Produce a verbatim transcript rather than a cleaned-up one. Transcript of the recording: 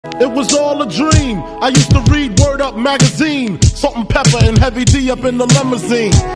It was all a dream. I used to read Word Up magazine, Salt and Pepper and Heavy D up in the limousine.